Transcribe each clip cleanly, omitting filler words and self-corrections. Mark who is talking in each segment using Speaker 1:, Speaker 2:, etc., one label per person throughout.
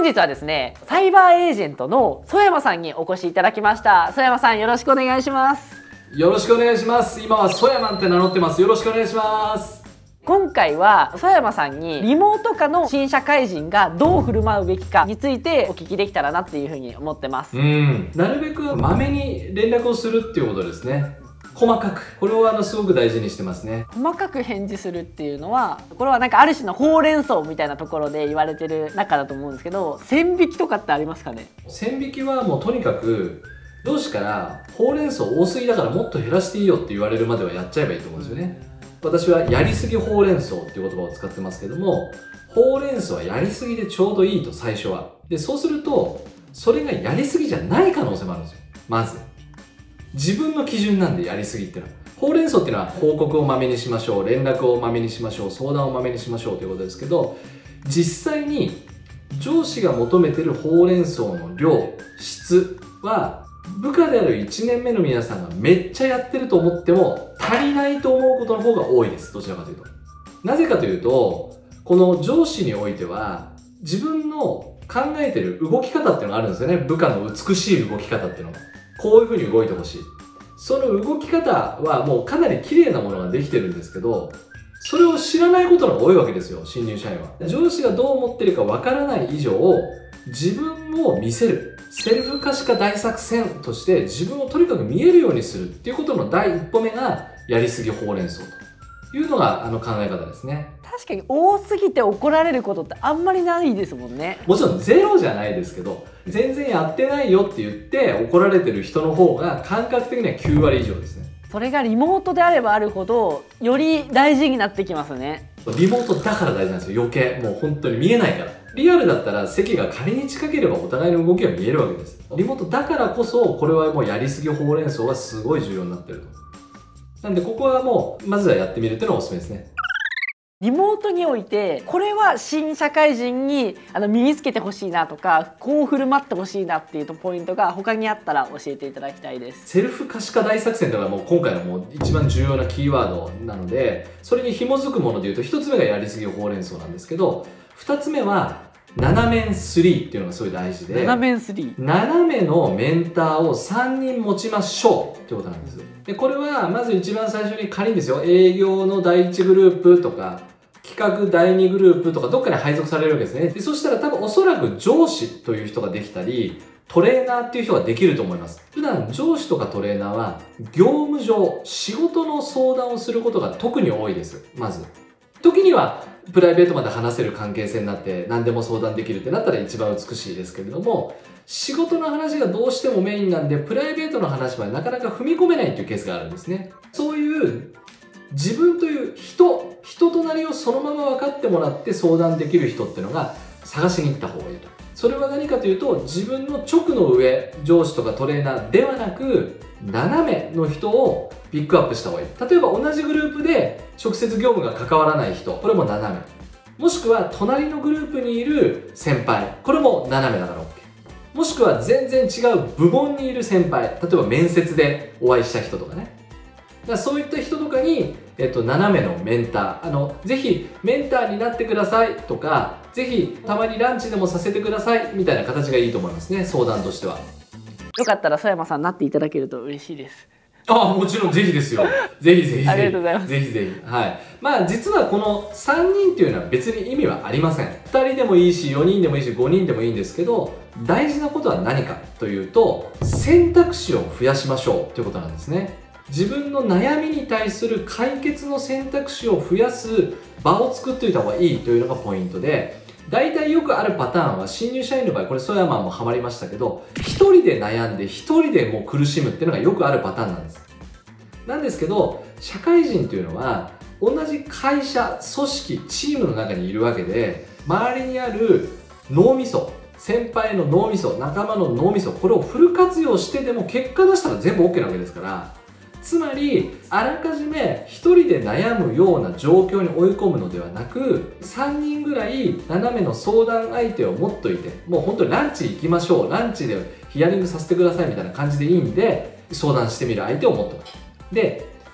Speaker 1: 本日はですね、サイバーエージェントの曽山さんにお越しいただきました。曽山さん、よろしくお願いします。
Speaker 2: よろしくお願いします。今はソヤマンって名乗ってます。よろしくお願いします。
Speaker 1: 今回は曽山さんにリモート化の新社会人がどう振る舞うべきかについてお聞きできたらなっていうふうに思ってます。
Speaker 2: なるべくまめに連絡をするっていうことですね。細かく、これをすごく大事にしてますね。
Speaker 1: 細かく返事するっていうのは、これはなんかある種のほうれん草みたいなところで言われてる中だと思うんですけど、線引きとかってありますかね？
Speaker 2: 線引きはもうとにかく上司からほうれん草多すぎだからもっと減らしていいよって言われるまではやっちゃえばいいと思うんですよね。私はやりすぎほうれん草っていう言葉を使ってますけども、ほうれん草はやりすぎでちょうどいいと、最初は。で、そうするとそれがやりすぎじゃない可能性もあるんですよ。まず自分の基準なんで、やりすぎっていうのは。ほうれん草っていうのは報告をまめにしましょう、連絡をまめにしましょう、相談をまめにしましょうということですけど、実際に上司が求めてるほうれん草の量、質は部下である1年目の皆さんがめっちゃやってると思っても足りないと思うことの方が多いです。どちらかというと。なぜかというと、この上司においては自分の考えてる動き方っていうのがあるんですよね。部下の美しい動き方っていうのが。こういうふうに動いてほしい。その動き方はもうかなり綺麗なものができてるんですけど、それを知らないことが多いわけですよ、新入社員は。上司がどう思ってるかわからない以上、自分を見せる。セルフ可視化大作戦として自分をとにかく見えるようにするっていうことの第一歩目が、やりすぎほうれん草というのが考え方ですね。
Speaker 1: 確かに多すぎて怒られることってあんまりないですもんね。
Speaker 2: もちろんゼロじゃないですけど、全然やってないよって言って怒られてる人の方が感覚的には9割以上ですね。
Speaker 1: それがリモートであればあるほどより大事になってきますね。
Speaker 2: リモートだから大事なんですよ。余計もう本当に見えないから。リアルだったら席が仮に近ければお互いの動きが見えるわけです。リモートだからこそ、これはもうやりすぎほうれん草がすごい重要になってると。なんでここはもうまずはやってみるっていうのがおすすめですね。
Speaker 1: リモートにおいてこれは新社会人に身につけてほしいなとか、こう振る舞ってほしいなっていうポイントが他にあったら教えていただきたいです。
Speaker 2: セルフ可視化大作戦というのがもう今回のもう一番重要なキーワードなので、それに紐づくものでいうと、1つ目がやりすぎほうれん草なんですけど、2つ目は7面3っていうのがすごい大事で、
Speaker 1: 7面3、
Speaker 2: 斜めのメンターを3人持ちましょうってことなんです。でこれはまず一番最初に仮にですよ、営業の第1グループとか企画第2グループとかどっかに配属されるわけですね。でそしたら多分おそらく上司という人ができたり、トレーナーっていう人ができると思います。普段上司とかトレーナーは業務上仕事の相談をすることが特に多いです。まず時にはプライベートまで話せる関係性になって何でも相談できるってなったら一番美しいですけれども、仕事の話がどうしてもメインなんでプライベートの話までなかなか踏み込めないっていうケースがあるんですね。そういう自分という人となりをそのまま分かってもらって相談できる人っていうのが探しに行った方がいいと。それは何かというと、自分の直の上、上司とかトレーナーではなく斜めの人をピックアップした方がいい。例えば同じグループで直接業務が関わらない人、これも斜め。もしくは隣のグループにいる先輩、これも斜めだから OK。もしくは全然違う部門にいる先輩、例えば面接でお会いした人とかね。だからそういった人とかに、斜めのメンター、ぜひメンターになってくださいとか、ぜひたまにランチでもさせてくださいみたいな形がいいと思いますね、相談としては。
Speaker 1: よかったら曽山さんになっていただけると嬉しいです。
Speaker 2: ああ、もちろんぜひですよ。ぜひぜひぜひ。
Speaker 1: ありがとうございます。
Speaker 2: ぜひぜひ。はい。まあ実はこの3人っていうのは別に意味はありません。2人でもいいし、4人でもいいし、5人でもいいんですけど、大事なことは何かというと、選択肢を増やしましょうということなんですね。自分の悩みに対する解決の選択肢を増やす場を作っておいた方がいいというのがポイントで、大体よくあるパターンは、新入社員の場合、これソヤマンもハマりましたけど、一人で悩んで一人でもう苦しむっていうのがよくあるパターンなんです。なんですけど、社会人というのは同じ会社、組織、チームの中にいるわけで、周りにある脳みそ、先輩の脳みそ、仲間の脳みそ、これをフル活用してでも結果出したら全部 OK なわけですから、つまりあらかじめ一人で悩むような状況に追い込むのではなく、3人ぐらい斜めの相談相手を持っといて、もう本当にランチ行きましょう、ランチでヒアリングさせてくださいみたいな感じでいいんで、相談してみる相手を持っておく。で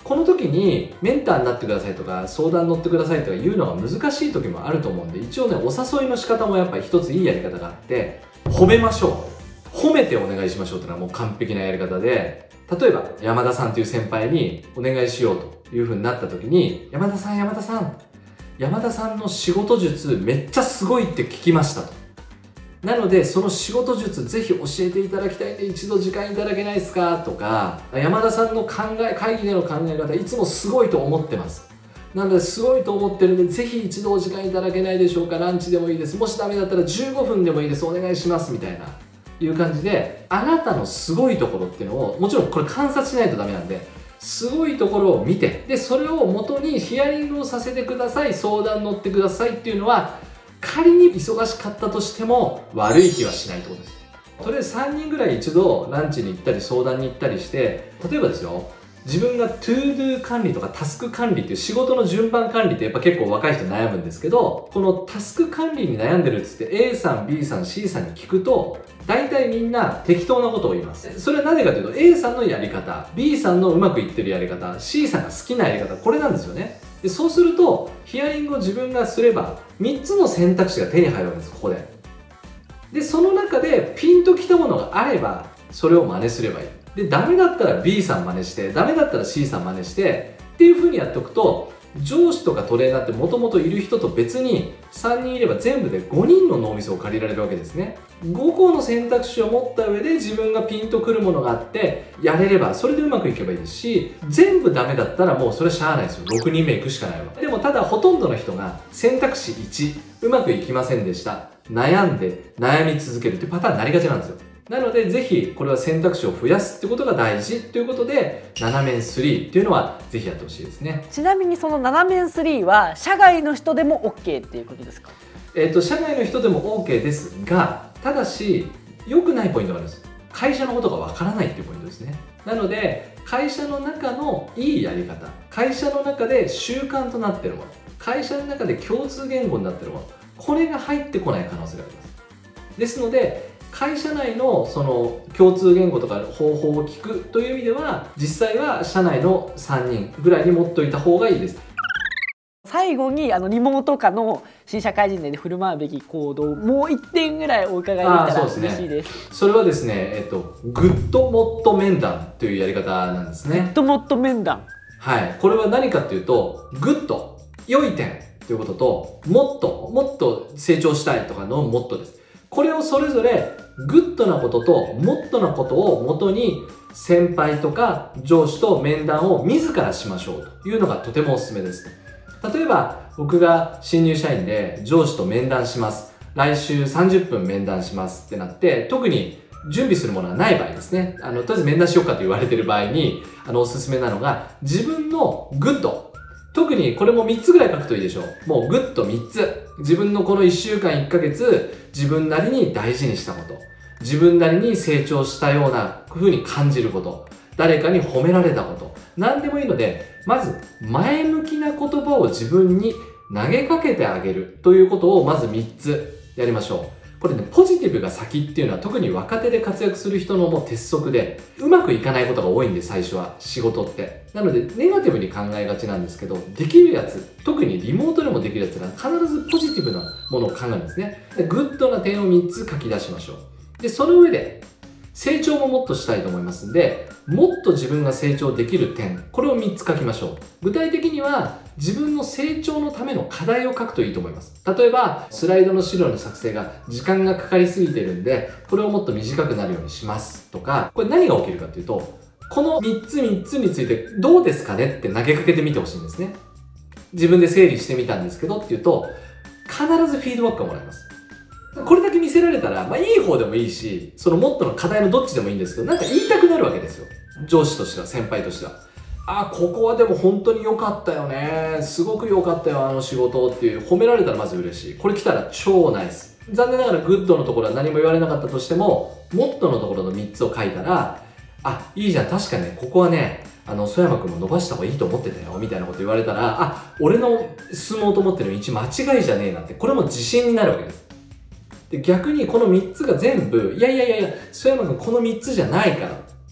Speaker 2: この時にメンターになってくださいとか相談乗ってくださいとか言うのが難しい時もあると思うんで、一応ね、お誘いの仕方もやっぱり一ついいやり方があって、褒めましょう。褒めてお願いしましょうっていうのはもう完璧なやり方で、例えば山田さんという先輩にお願いしようという風になった時に、山田さんの仕事術めっちゃすごいって聞きましたと。なのでその仕事術ぜひ教えていただきたいんで一度時間いただけないですかとか、山田さんの会議での考え方いつもすごいと思ってます。なのですごいと思ってるんでぜひ一度お時間いただけないでしょうか。ランチでもいいです。もしダメだったら15分でもいいです。お願いしますみたいないう感じで、あなたのすごいところっていうのをもちろんこれ観察しないとダメなんで、すごいところを見て、でそれを元にヒアリングをさせてください、相談乗ってくださいっていうのは、仮に忙しかったとしても悪い気はしないってことです。とりあえず3人ぐらい一度ランチに行ったり相談に行ったりして、例えばですよ、自分が ToDo 管理とかタスク管理っていう仕事の順番管理ってやっぱ結構若い人悩むんですけど、このタスク管理に悩んでるっつって A さん B さん C さんに聞くと大体みんな適当なことを言います。それはなぜかというと A さんのやり方、 B さんのうまくいってるやり方、 C さんが好きなやり方、これなんですよね。でそうするとヒアリングを自分がすれば3つの選択肢が手に入るわけです。ここでその中でピンときたものがあればそれを真似すればいい。でダメだったら B さん真似して、ダメだったら C さん真似してっていう風にやっておくと、上司とかトレーナーってもともといる人と別に3人いれば全部で5人の脳みそを借りられるわけですね。5個の選択肢を持った上で自分がピンとくるものがあってやれればそれでうまくいけばいいですし、全部ダメだったらもうそれはしゃあないですよ。6人目行くしかないわ。でもただほとんどの人が選択肢1うまくいきませんでした、悩んで悩み続けるっていうパターンになりがちなんですよ。なのでぜひこれは選択肢を増やすってことが大事ということで、7面3っていうのはぜひやってほしいですね。
Speaker 1: ちなみにその7面3は社外の人でも OK っていうことですか？
Speaker 2: 社外の人でも OK ですが、ただし良くないポイントがあるんです。会社のことがわからないっていうポイントですね。なので会社の中のいいやり方、会社の中で習慣となっているもの、会社の中で共通言語になっているもの、これが入ってこない可能性があります。ですので会社内のその共通言語とか方法を聞くという意味では、実際は社内の3人ぐらいに持っておいた方がいいです。
Speaker 1: 最後にリモート下の新社会人で振る舞うべき行動、もう1点ぐらいお伺いできたら嬉しいです。
Speaker 2: それはですね、グッドモット面談というやり方なんですね。
Speaker 1: グッドモット面談。
Speaker 2: はい、これは何かというと、グッド、良い点ということと、もっと成長したいとかのもっとです。これをそれぞれグッドなことともっとなことを元に先輩とか上司と面談を自らしましょうというのがとてもおすすめです。例えば僕が新入社員で上司と面談します。来週30分面談しますってなって、特に準備するものがない場合ですね。とりあえず面談しようかと言われている場合におすすめなのが、自分のグッド、特にこれも3つぐらい書くといいでしょう。もうグッド3つ。自分のこの1週間1ヶ月、自分なりに大事にしたこと。自分なりに成長したような風に感じること。誰かに褒められたこと。何でもいいので、まず前向きな言葉を自分に投げかけてあげるということをまず3つやりましょう。これね、ポジティブが先っていうのは特に若手で活躍する人のもう鉄則で、うまくいかないことが多いんで、最初は仕事って。なのでネガティブに考えがちなんですけど、できるやつ、特にリモートでもできるやつが必ずポジティブなものを考えるんですね。でグッドな点を3つ書き出しましょう。でその上で成長ももっとしたいと思いますんで、もっと自分が成長できる点、これを3つ書きましょう。具体的には自分の成長のための課題を書くといいと思います。例えばスライドの資料の作成が時間がかかりすぎてるんで、これをもっと短くなるようにしますとか、これ何が起きるかというと、この3つについてどうですかねって投げかけてみてほしいんですね。自分で整理してみたんですけどっていうと、必ずフィードバックがもらえます。これだけ見せられたら、いい方でもいいし、そのもっとの課題のどっちでもいいんですけど、なんか言いたくなるわけですよ。上司としては、先輩としては。ここはでも本当に良かったよね。すごく良かったよ、あの仕事っていう、褒められたらまず嬉しい。これ来たら超ナイス。残念ながらグッドのところは何も言われなかったとしても、もっとのところの3つを書いたら、いいじゃん、確かね、ここはね、曽山君も伸ばした方がいいと思ってたよ、みたいなこと言われたら、俺の進もうと思ってる道間違いじゃねえなって、これも自信になるわけです。で逆にこの3つが全部、いや、曽山君この3つじゃないから。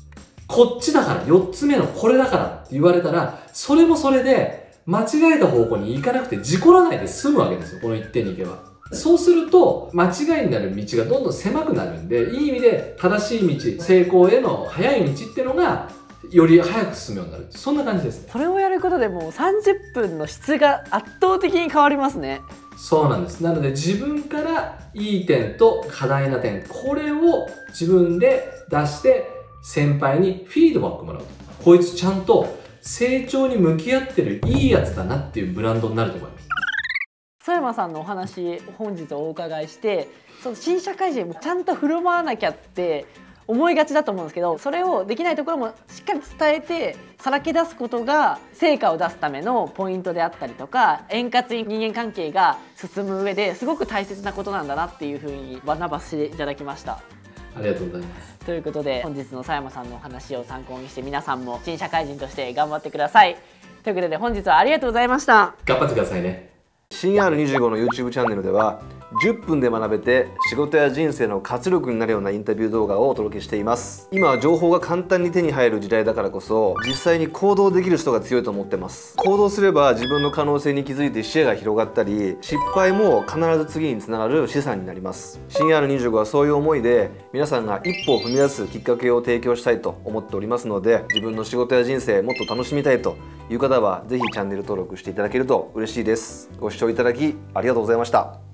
Speaker 2: こっちだから4つ目のこれだからって言われたら、それもそれで間違えた方向に行かなくて事故らないで済むわけですよ、この一点に行けば。そうすると間違いになる道がどんどん狭くなるんで、いい意味で正しい道、成功への早い道っていうのがより早く進むようになる、そんな感じですね。
Speaker 1: これをやることでもう30分の質が圧倒的に変わりますね。
Speaker 2: そうなんです。なので自分からいい点と課題な点、これを自分で出して先輩にフィードバックもらう。こいつちゃんと成長に向き合ってるいいやつだなっていうブランドになると思います。
Speaker 1: 曽山さんのお話本日お伺いして、その新社会人もちゃんと振る舞わなきゃって思いがちだと思うんですけど、それをできないところもしっかり伝えてさらけ出すことが成果を出すためのポイントであったりとか、円滑に人間関係が進む上ですごく大切なことなんだなっていうふうに学ばせていただきました。
Speaker 2: ありがとうございます。
Speaker 1: ということで本日の曽山さんのお話を参考にして皆さんも新社会人として頑張ってください。ということで本日はありがとうございました。
Speaker 2: 頑張ってくださいね。
Speaker 3: 新 R25 の YouTube チャンネルでは10分で学べて仕事や人生の活力になるようなインタビュー動画をお届けしています。今は情報が簡単に手に入る時代だからこそ、実際に行動できる人が強いと思ってます。行動すれば自分の可能性に気づいて視野が広がったり、失敗も必ず次につながる資産になります。新 R25 はそういう思いで皆さんが一歩を踏み出すきっかけを提供したいと思っておりますので、自分の仕事や人生もっと楽しみたいという方はぜひチャンネル登録していただけると嬉しいです。ご視聴いただきありがとうございました。